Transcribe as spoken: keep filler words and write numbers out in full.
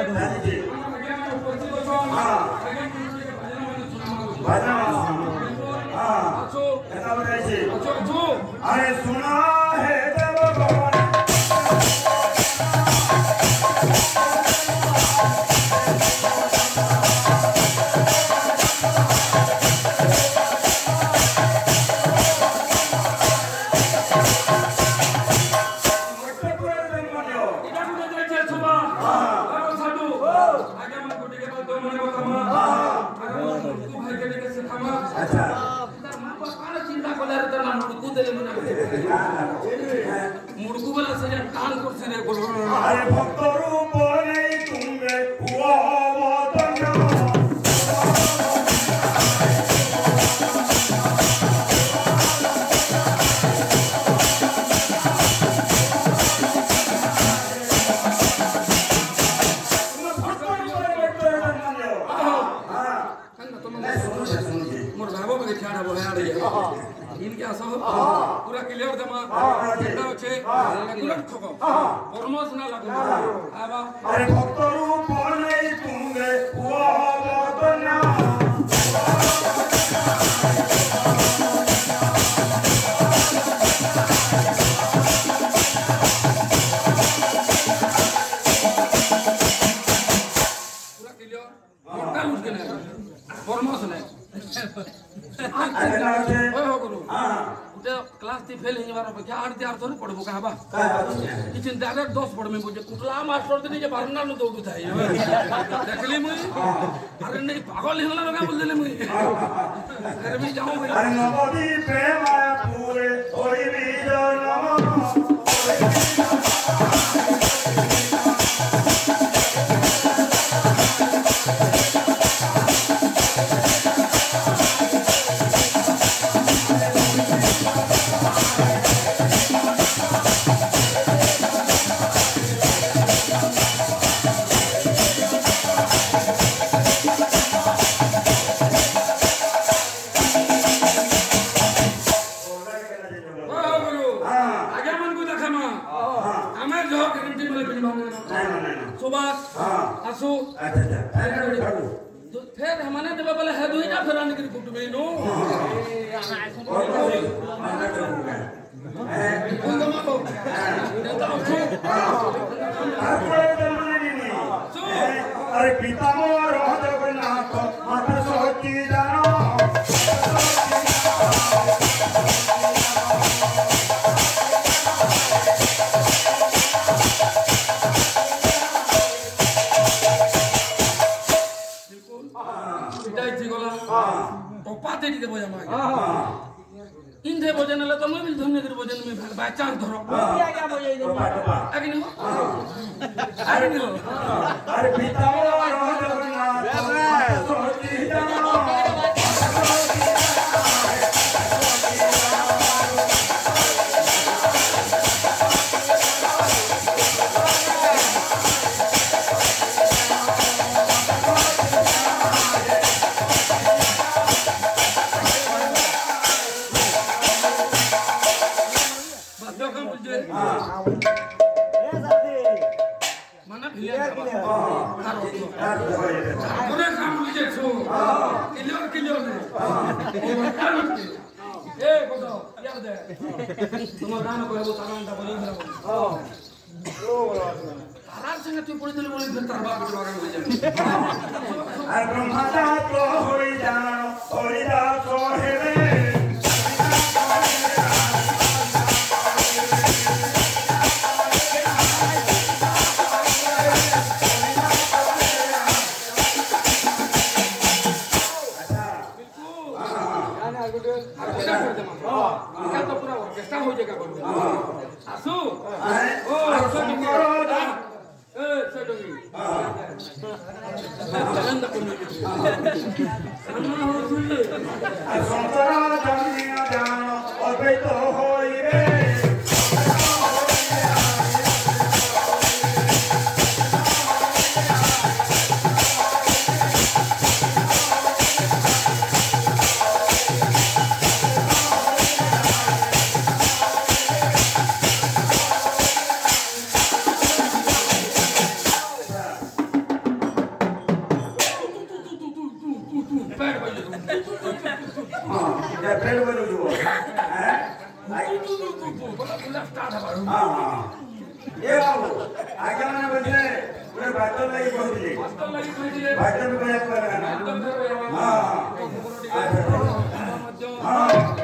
अरे सुना है देव भगवान अरे भक्त रूप नहीं तुंगे हुआ वतन पूरा क्लियर दमा चिंता होचे रेगुलर ठोको फॉर्मस ना लागो आबा अरे भक्त रूप नहीं तुंगे हुआ वतना पूरा क्लियर मोटा लुट के नहीं फॉर्मस नहीं अरे ना ओए हो गुरु हां क्लास ती फेल हिनी बार क्या आठ दियार थोड़ी पढ़बो का बा किचन डायरेक्ट दस पढ़ में बुझे कुटला मास्टर दिन जे बारना न दौड़ू थाई देखली मुई अरे नहीं पागल हिला लगा बोल देले मुई अरे भी जाऊं अरे नवदी प्रेम आया पूरे ओई भी जनम आसु तो फिर हमने जब बोले है दुई ना फिर आने की कुट में नो अरे पिता मोर जगन्नाथ माता सोची जानो पाते दी बोझा मागे इंधे भोजन ले तो मैं भी धन्य कर भोजन में बाय चांस धरो क्या क्या बोझे दे आगे नहीं हो आगे नहीं हो अरे पिता और जगन्नाथ सोची जानो तुम्हारा गाना कोई वो तारान दा बोली मेरा ओ तारान संग तू पड़ी बोली फिर तार बाप बिटवा का हो जाए अरे ब्रह्मा दा तो होई जानो होई दा तो हेवे आसु ओ संकरो दा ए सडंगी चंद पुनी अन्ना हो सुले संकरो जंगी जानो अबे तो होई रे बोला बोला स्टार्ट हबारू हां हां ए बाबू आगे माने बजे पूरे बातल लगी कहथिले बातल लगी कहथिले बातल को एक बार हां हां हां